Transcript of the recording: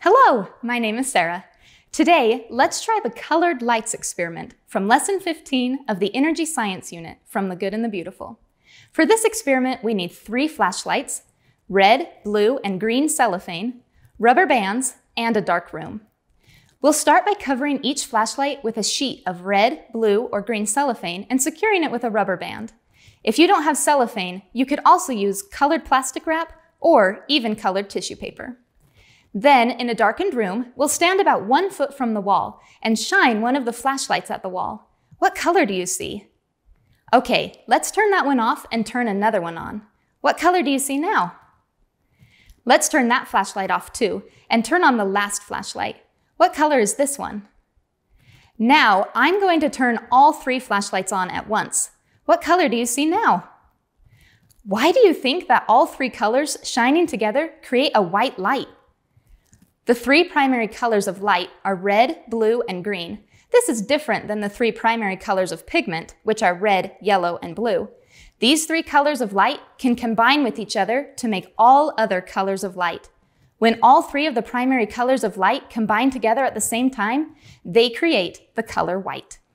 Hello, my name is Sarah. Today, let's try the colored lights experiment from Lesson 15 of the Energy Science Unit from The Good and the Beautiful. For this experiment, we need 3 flashlights, red, blue, and green cellophane, rubber bands, and a dark room. We'll start by covering each flashlight with a sheet of red, blue, or green cellophane and securing it with a rubber band. If you don't have cellophane, you could also use colored plastic wrap or even colored tissue paper. Then, in a darkened room, we'll stand about 1 foot from the wall and shine one of the flashlights at the wall. What color do you see? Okay, let's turn that one off and turn another one on. What color do you see now? Let's turn that flashlight off too and turn on the last flashlight. What color is this one? Now, I'm going to turn all 3 flashlights on at once. What color do you see now? Why do you think that all 3 colors shining together create a white light? The 3 primary colors of light are red, blue, and green. This is different than the 3 primary colors of pigment, which are red, yellow, and blue. These 3 colors of light can combine with each other to make all other colors of light. When all 3 of the primary colors of light combine together at the same time, they create the color white.